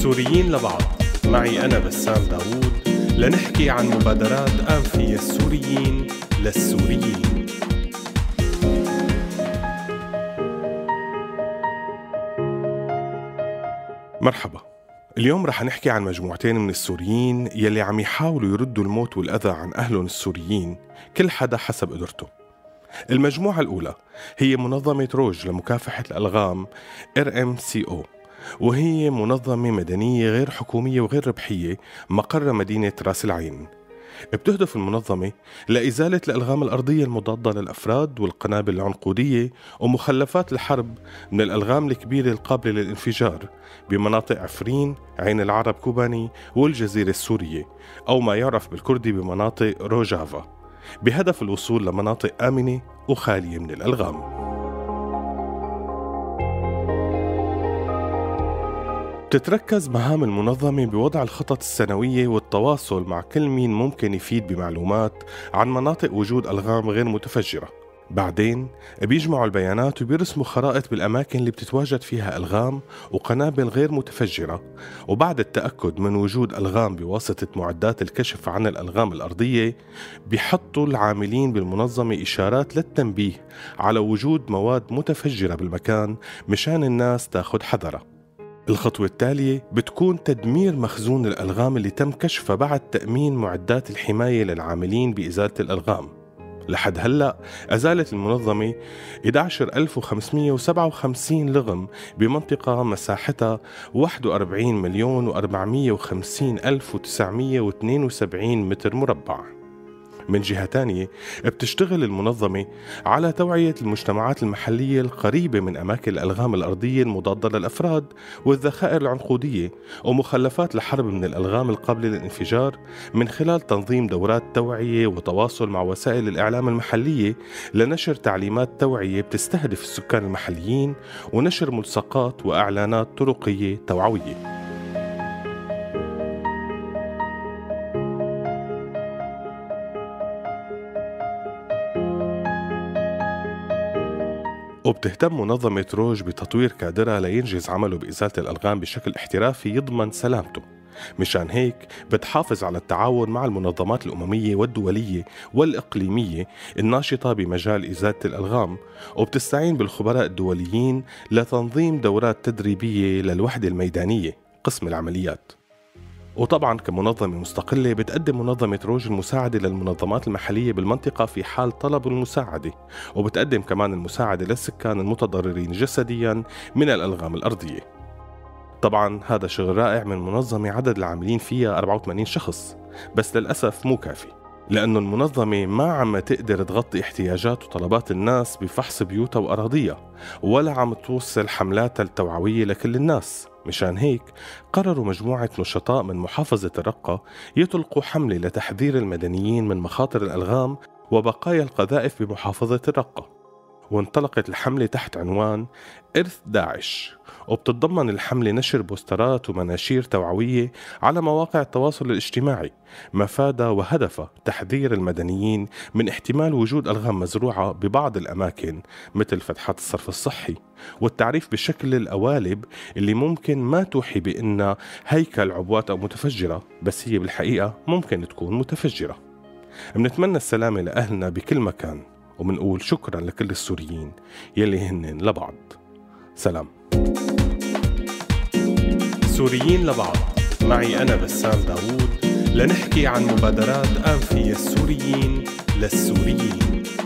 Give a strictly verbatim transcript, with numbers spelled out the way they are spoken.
سوريين لبعض، معي أنا بسام داوود، لنحكي عن مبادرات قام فيها السوريين للسوريين. مرحبا. اليوم رح نحكي عن مجموعتين من السوريين يلي عم يحاولوا يردوا الموت والأذى عن أهلهم السوريين، كل حدا حسب قدرته. المجموعة الأولى هي منظمة روج لمكافحة الألغام إر إم سي أو، وهي منظمة مدنية غير حكومية وغير ربحية مقر مدينة راس العين. بتهدف المنظمة لإزالة الألغام الأرضية المضادة للأفراد والقنابل العنقودية ومخلفات الحرب من الألغام الكبيرة القابلة للانفجار بمناطق عفرين، عين العرب كوباني والجزيرة السورية، أو ما يعرف بالكردي بمناطق روجافا، بهدف الوصول لمناطق آمنة وخالية من الألغام. بتتركز مهام المنظمة بوضع الخطط السنوية والتواصل مع كل مين ممكن يفيد بمعلومات عن مناطق وجود ألغام غير متفجرة. بعدين بيجمعوا البيانات وبيرسموا خرائط بالأماكن اللي بتتواجد فيها ألغام وقنابل غير متفجرة، وبعد التأكد من وجود ألغام بواسطة معدات الكشف عن الألغام الأرضية بيحطوا العاملين بالمنظمة إشارات للتنبيه على وجود مواد متفجرة بالمكان مشان الناس تاخد حذرها. الخطوة التالية بتكون تدمير مخزون الألغام اللي تم كشفه بعد تأمين معدات الحماية للعاملين بإزالة الألغام. لحد هلأ أزالت المنظمة أحد عشر ألف وخمسمئة وسبعة وخمسين لغم بمنطقة مساحتها واحد وأربعين مليون وأربعمئة وخمسين ألف وتسعمئة واثنين وسبعين متر مربع. من جهة تانية بتشتغل المنظمة على توعية المجتمعات المحلية القريبة من أماكن الألغام الأرضية المضادة للأفراد والذخائر العنقودية ومخلفات الحرب من الألغام القابلة للانفجار، من خلال تنظيم دورات توعية وتواصل مع وسائل الإعلام المحلية لنشر تعليمات توعية بتستهدف السكان المحليين ونشر ملصقات وإعلانات طرقية توعوية. وبتهتم منظمة روج بتطوير كادرها لينجز عمله بإزالة الألغام بشكل احترافي يضمن سلامته. مشان هيك بتحافظ على التعاون مع المنظمات الأممية والدولية والإقليمية الناشطة بمجال إزالة الألغام، وبتستعين بالخبراء الدوليين لتنظيم دورات تدريبية للوحدة الميدانية قسم العمليات. وطبعا كمنظمة مستقلة بتقدم منظمة روج المساعدة للمنظمات المحلية بالمنطقة في حال طلبوا المساعدة، وبتقدم كمان المساعدة للسكان المتضررين جسديا من الألغام الأرضية. طبعا هذا شغل رائع من منظمة عدد العاملين فيها أربعة وثمانين شخص، بس للأسف مو كافي، لأنه المنظمة ما عم تقدر تغطي احتياجات وطلبات الناس بفحص بيوتها وأراضيها، ولا عم توصل حملاتها التوعوية لكل الناس. مشان هيك قرروا مجموعة نشطاء من محافظة الرقة يطلقوا حملة لتحذير المدنيين من مخاطر الألغام وبقايا القذائف بمحافظة الرقة. وانطلقت الحملة تحت عنوان إرث داعش، وبتتضمن الحملة نشر بوسترات ومناشير توعوية على مواقع التواصل الاجتماعي مفادها وهدفها تحذير المدنيين من احتمال وجود ألغام مزروعة ببعض الأماكن مثل فتحات الصرف الصحي، والتعريف بشكل القوالب اللي ممكن ما توحي بأنها هيكل عبوات أو متفجرة، بس هي بالحقيقة ممكن تكون متفجرة. بنتمنى السلامة لأهلنا بكل مكان، ومنقول شكرا لكل السوريين يلي هن لبعض. سلام. سوريين لبعض، معي أنا بسام داوود، لنحكي عن مبادرات قام فيها السوريين للسوريين.